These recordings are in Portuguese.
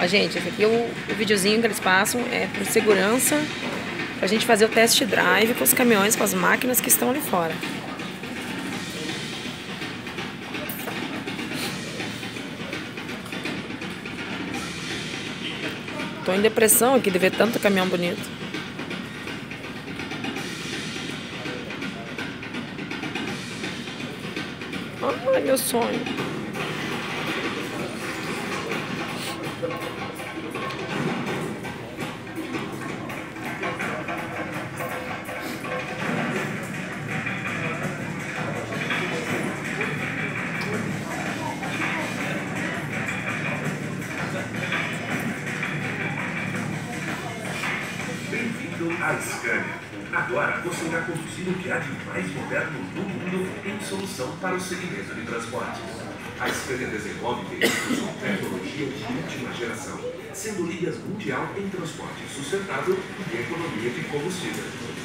Ó, gente, esse aqui é o videozinho que eles passam, é por segurança, pra gente fazer o test drive com os caminhões, com as máquinas que estão ali fora. Tô em depressão aqui de ver tanto caminhão bonito. Ai, meu sonho. Bem-vindo à Scania. Agora você irá conduzir o que há de mais moderno no mundo em solução para o segmento de transportes. A Scania desenvolve veículos com tecnologia de última geração, sendo líderes mundial em transporte sustentável e economia de combustível.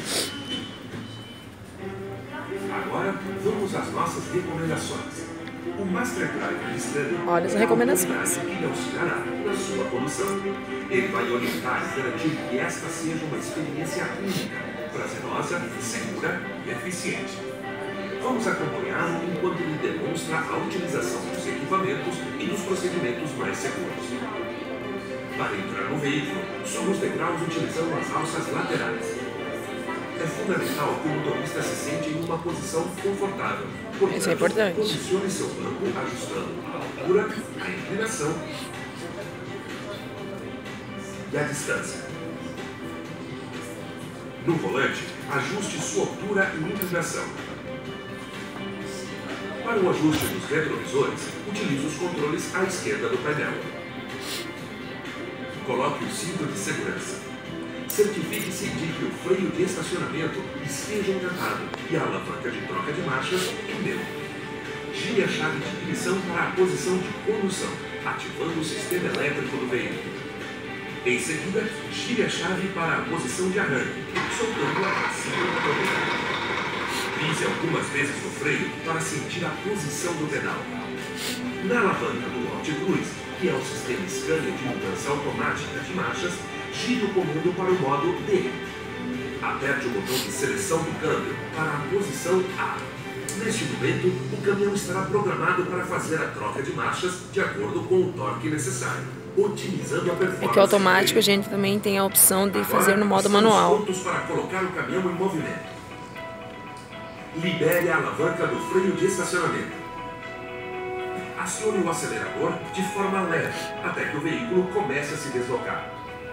Agora, vamos às nossas recomendações. O Master Driver Scania Olha as recomendações. que auxiliará na sua condução. Ele vai orientar e garantir que esta seja uma experiência única, prazerosa, segura e eficiente. Vamos acompanhá-lo enquanto ele demonstra a utilização dos equipamentos e dos procedimentos mais seguros. Para entrar no veículo, suba os degraus utilizando as alças laterais. É fundamental que o motorista se sente em uma posição confortável. Portanto, isso é importante. posicione seu banco ajustando a altura, a inclinação e a distância. No volante, ajuste sua altura e inclinação. Para o ajuste dos retrovisores, utilize os controles à esquerda do painel. Coloque o cinto de segurança. Certifique-se de que o freio de estacionamento esteja engatado e a alavanca de troca de marchas em neutro. Gire a chave de ignição para a posição de condução, ativando o sistema elétrico do veículo. Em seguida, gire a chave para a posição de arranque, soltando a bacia do pedal. Pise algumas vezes no freio para sentir a posição do pedal. Na alavanca do OptiCruise, que é o sistema Scania de mudança automática de marchas, gire o comando para o modo D. Aperte o botão de seleção do câmbio para a posição A. Neste momento, o caminhão estará programado para fazer a troca de marchas de acordo com o torque necessário, otimizando a performance. Aqui automático a gente também tem a opção de fazer no modo manual. Pontos para colocar o caminhão em movimento. Libere a alavanca do freio de estacionamento. Acione o acelerador de forma leve até que o veículo comece a se deslocar.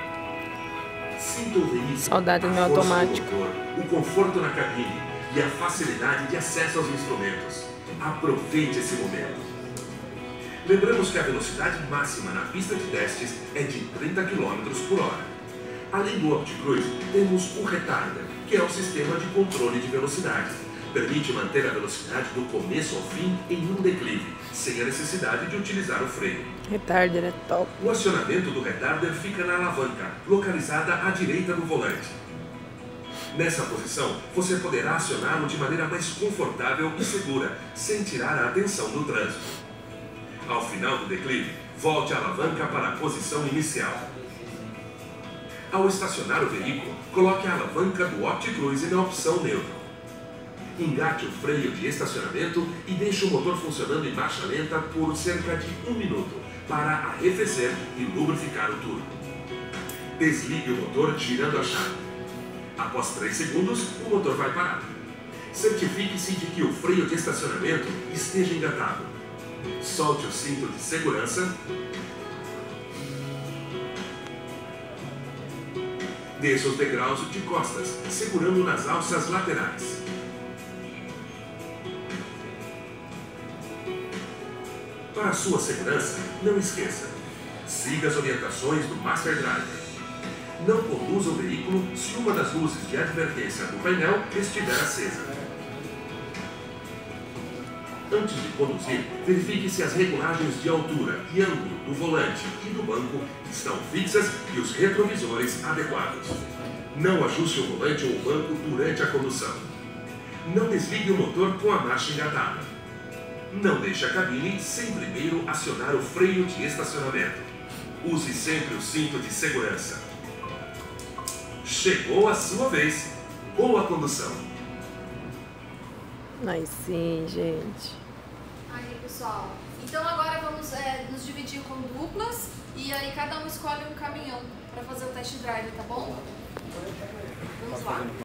Sinta o veículo, Saudade do meu automático. o conforto na cabine e a facilidade de acesso aos instrumentos. Aproveite esse momento. Lembramos que a velocidade máxima na pista de testes é de 30 km por hora. Além do OptiCruise, temos o Retarder, que é o sistema de controle de velocidade. Permite manter a velocidade do começo ao fim em um declive, sem a necessidade de utilizar o freio. Retarder é top. O acionamento do retarder fica na alavanca, localizada à direita do volante. Nessa posição, você poderá acioná-lo de maneira mais confortável e segura, sem tirar a atenção do trânsito. Ao final do declive, volte a alavanca para a posição inicial. Ao estacionar o veículo, coloque a alavanca do OptiCruise na opção neutro. Engate o freio de estacionamento e deixe o motor funcionando em marcha lenta por cerca de 1 minuto para arrefecer e lubrificar o turbo. Desligue o motor girando a chave. Após 3 segundos, o motor vai parar. Certifique-se de que o freio de estacionamento esteja engatado. Solte o cinto de segurança. Desça os degraus de costas, segurando nas alças laterais. Para a sua segurança, não esqueça, siga as orientações do Master Driver. Não conduza o veículo se uma das luzes de advertência do painel estiver acesa. Antes de conduzir, verifique se as regulagens de altura e ângulo do volante e do banco estão fixas e os retrovisores adequados. Não ajuste o volante ou o banco durante a condução. Não desligue o motor com a marcha engatada. Não deixe a cabine sem primeiro acionar o freio de estacionamento. Use sempre o cinto de segurança. Chegou a sua vez. Boa condução. Aí sim, gente. Aí, pessoal. Então agora vamos nos dividir com duplas e aí cada um escolhe um caminhão para fazer o test drive, tá bom? Vamos lá.